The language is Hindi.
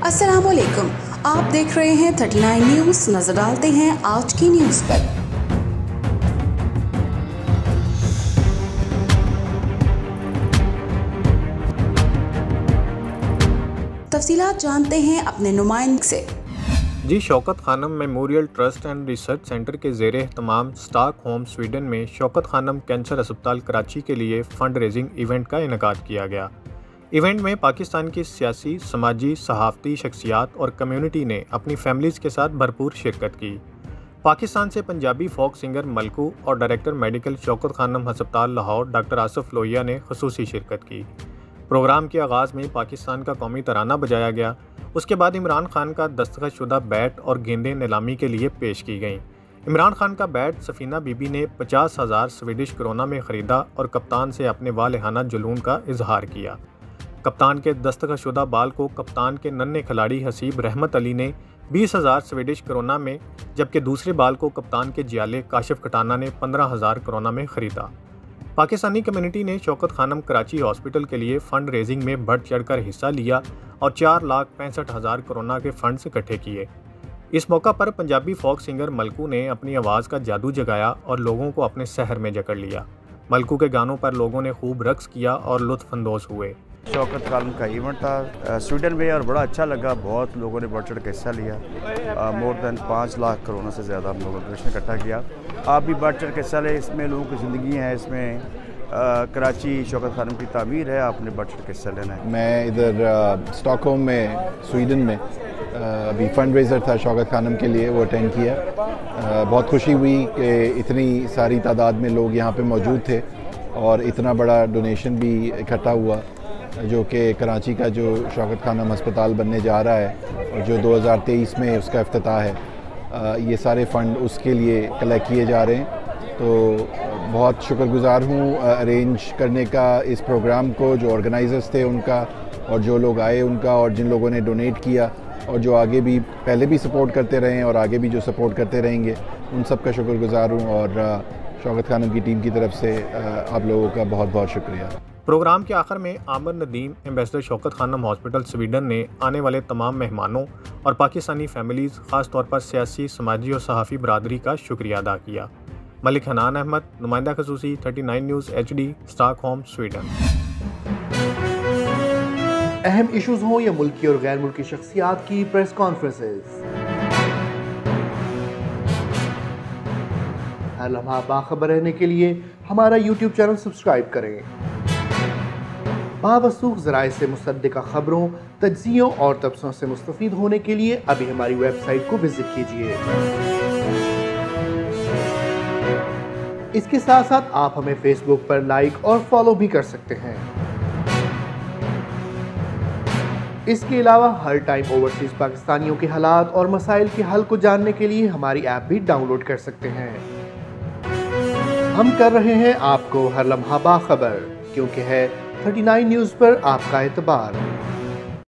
अस्सलामुअलैकुम, आप देख रहे हैं 39 न्यूज़। नजर डालते हैं आज की न्यूज़ पर। तफसीलात जानते हैं अपने नुमाइंदे से। जी Shaukat Khanum memorial trust and research centre के ज़ेर एहतमाम स्टॉकहोम स्वीडन में शौकत खानम कैंसर अस्पताल कराची के लिए फ़ंड रेजिंग इवेंट का इनेकाद किया गया। इवेंट में पाकिस्तान की सियासी, समाजी, सहाफ़ती शख्सियात और कम्युनिटी ने अपनी फैमिलीज़ के साथ भरपूर शिरकत की। पाकिस्तान से पंजाबी फोक सिंगर मलकू और डायरेक्टर मेडिकल शौकत खानम हस्पताल लाहौर डॉक्टर आसिफ लोहिया ने खसूसी शिरकत की। प्रोग्राम के आगाज़ में पाकिस्तान का कौमी तराना बजाया गया। उसके बाद इमरान खान का दस्तखतशुदा बैट और गेंदें नीलामी के लिए पेश की गईं। इमरान खान का बैट सफ़ीना बीबी ने 50,000 स्वीडिश करोना में ख़रीदा और कप्तान से अपने वालिहाना जुनून का इजहार किया। कप्तान के दस्तखतशुदा बाल को कप्तान के नन्हे खिलाड़ी हसीब रहमत अली ने 20,000 स्वीडिश करोना में, जबकि दूसरे बाल को कप्तान के जियाले काशिफ कटाना ने 15,000 करोना में ख़रीदा। पाकिस्तानी कम्युनिटी ने शौकत खानम कराची हॉस्पिटल के लिए फ़ंड रेजिंग में बढ़ चढ़कर हिस्सा लिया और 4,65,000 करोना के फंड्स इकट्ठे किए। इस मौका पर पंजाबी फोक सिंगर मलकू ने अपनी आवाज़ का जादू जगाया और लोगों को अपने सहर में जकड़ लिया। मलकू के गानों पर लोगों ने खूब रक्स किया और लुत्फ़अंदोज़ हुए। शौकत खानम का इवेंट था स्वीडन में और बड़ा अच्छा लगा। बहुत लोगों ने बढ़ चढ़ के हिस्सा लिया। मोर दैन 5 लाख करोना से ज़्यादा हम लोगों ने इकट्ठा किया। आप भी बढ़ चढ़ के हिस्सा लें। इसमें लोगों की ज़िंदगी है, इसमें कराची शौकत खानम की तामीर है। आपने बढ़ चढ़ के हिस्सा लेना है। मैं इधर स्टॉकहोम में स्वीडन में अभी फंड रेज़र था शौकत खानम के लिए, वो अटेंड किया। बहुत खुशी हुई कि इतनी सारी तादाद में लोग यहाँ पे मौजूद थे और इतना बड़ा डोनेशन भी इकट्ठा हुआ, जो कि कराची का जो शौकत खानम अस्पताल बनने जा रहा है और जो 2023 में उसका इफ्तिताह है, ये सारे फ़ंड उसके लिए कलेक्ट किए जा रहे हैं। तो बहुत शुक्रगुज़ार हूँ अरेंज करने का इस प्रोग्राम को, जो ऑर्गेनाइजर्स थे उनका और जो लोग आए उनका और जिन लोगों ने डोनेट किया और जो आगे भी पहले भी सपोर्ट करते रहे और आगे भी जो सपोर्ट करते रहेंगे, उन सब का शुक्रगुज़ार हूँ। और शौकत खानम की टीम की तरफ से आप लोगों का बहुत बहुत शुक्रिया। प्रोग्राम के आखिर में Aamir Nadeem, ambassador Shaukat Khanum hospital Sweden ने आने वाले तमाम मेहमानों और पाकिस्तानी फैमिलीज़, ख़ास तौर पर सियासी, समाजी और सहाफ़ी बरादरी का शुक्रिया अदा किया। मलिक हनान अहमद, नुमाइंदा खसूसी, 39 न्यूज़ HD, स्टॉकहोम स्वीडन। अहम इशूज़ हों या मुल्की और गैर मुल्की शख्सियात की प्रेस कॉन्फ्रेंसेस, हर लम्हा बाखबर रहने के लिए हमारा YouTube चैनल सब्सक्राइब करें। बावसूख ज़राए से मुसद्दिक़ा खबरों, तज्ज़ियों और तबसरों से मुस्तफ़ीद होने के लिए अभी हमारी वेबसाइट को विजिट कीजिए। इसके साथ साथ आप हमें फेसबुक पर लाइक और फॉलो भी कर सकते हैं। इसके अलावा हर टाइम ओवरसीज़ पाकिस्तानियों के हालात और मसाइल के हल को जानने के लिए हमारी ऐप भी डाउनलोड कर सकते हैं। हम कर रहे हैं आपको हर लम्हा बाखबर, क्योंकि है 39 न्यूज़ पर आपका एतबार।